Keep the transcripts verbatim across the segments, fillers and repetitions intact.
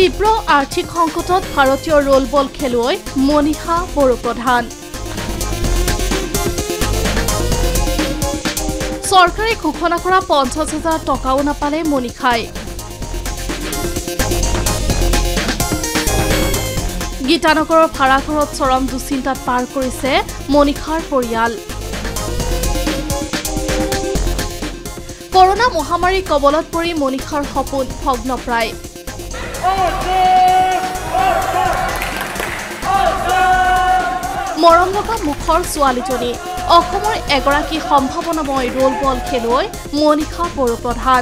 তীব্ৰ আৰ্থিক সংকটত ভাৰতীয় ৰোল বল খেলুৱৈ মনীষা বড়োপ্ৰধান চৰকাৰে ঘোষণা কৰা পঞ্চাছ হাজাৰ টকাও নাপালে মনীষাই গীতানগৰৰ ভাড়াঘৰত চৰম দুশ্চিন্তাত পাৰ কৰিছে মনীষাৰ পৰিয়াল কৰোনা মহামাৰীৰ কবলত পৰি মনীষাৰ সপোন ভগ্নপ্ৰায় মৰম লগা মুখৰ ছোৱালীজনী অসমৰ এগৰাকী সম্ভাৱনাময় ৰোল বল খেলুৱৈ মনীষা বড়োপ্ৰধান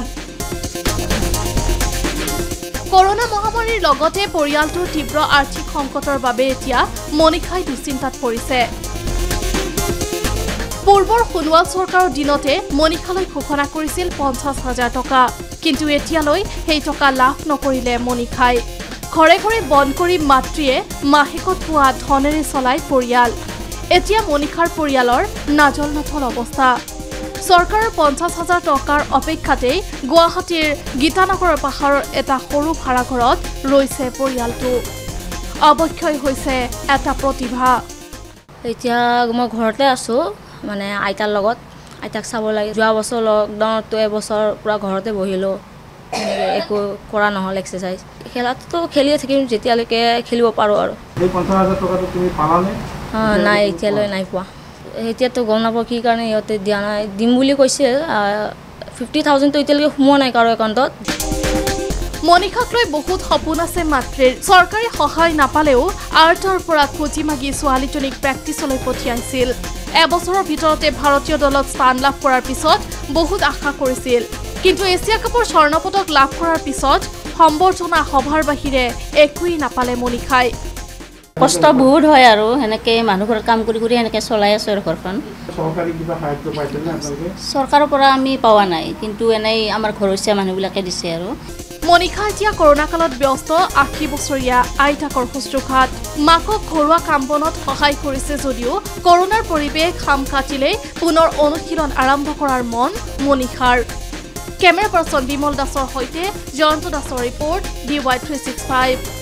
কৰোনা মহামাৰীৰ লগতে পৰিয়ালটোৰ তীব্ৰ আৰ্থিক সংকটৰ বাবে এতিয়া মনীষাই দুশ্চিন্তাত পৰিছে পূৰ্বৰ সোণোৱাল চৰকাৰৰ দিনতে মনীষালৈ ঘোষণা কৰিছিল পঞ্চাছ হাজাৰ টকা কিন্তু এতিয়ালৈ সেই টকা লাভ নকৰিলে মনীষাই ঘৰে ঘৰে বন্ধ কৰি মাতৃয়ে মাহেকত পোৱা ধনেৰে চলাই পৰিয়াল এতিয়া মনীষাৰ পৰিয়ালৰ নাজল নাথল অৱস্থা চৰকাৰৰ পঞ্চাছ হাজাৰ টকাৰ অপেক্ষাতেই গুৱাহাটীৰ গীতানগৰৰ পাহাৰৰ এটা সৰু ভাড়াঘৰত ৰৈছে পৰিয়ালটো অৱক্ষয় হৈছে এটা প্ৰতিভা এতিয়া মই ঘৰতে আছো মানে আইতাৰ লগত আইতাক চাব লাগে যোৱা বছৰ লকডাউনতো এবছৰ পুৰা ঘৰতে বহিলো একো কৰা নহল এক্সাৰসাইজ খেলাটো খেলিয়ে থাকিম যেতিয়ালৈকে খেলিব পাৰো আৰু এই পঞ্চাছ হাজাৰ টকাটো তুমি পালানে নাই এতিয়ালৈ নাই পোৱা এতিয়াতো গম নাপাওঁ কি কাৰণে ইহঁতে দিয়া নাই দিম বুলি কৈছে ফিফটি থাউজেণ্ডটো এতিয়ালৈকে সোমোৱা নাই কাৰো একাউণ্টত মনীষাক লৈ বহুত সপোন আছে মাতৃৰ চৰকাৰী সহায় নাপালেও আৰ্টৰ পৰা খুজি মাগি ছোৱালীজনীক প্ৰেক্টিছলৈ পঠিয়াইছিল এবছৰৰ ভিতৰতে ভাৰতীয় দলত স্থান লাভ কৰাৰ পিছত বহুত আশা কৰিছিল কিন্তু এছিয়া কাপৰ স্বৰ্ণ পদক লাভ কৰাৰ পিছত সম্বৰ্ধনা সভাৰ বাহিৰে একোই নাপালে মনীষাই কষ্ট বহুত হয় আৰু হেনেকে মানুহৰ কাম কৰি কৰি হেনেকে চলাই আছে ঘৰখন চৰকাৰী কিবা সাহায্য পাইছেনে আপোনালোকে চৰকাৰৰ পৰা আমি পোৱা নাই কিন্তু এনেই আমাৰ ঘৰচীয়া মানুহবিলাকে দিছে আৰু মনীষা এতিয়া কৰোনা কালত ব্যস্ত আশী বছৰীয়া আইতাকৰ শুশ্ৰূষাত মাকক ঘৰুৱা কাম বনত সহায় কৰিছে যদিও কৰোনাৰ পৰিৱেশ খাম কাটিলে পুনৰ অনুশীলন আৰম্ভ কৰাৰ মন মনীষাৰ কেমেৰা পাৰ্চন বিমল দাসৰ সৈতে জয়ন্ত দাসৰ report D Y three six five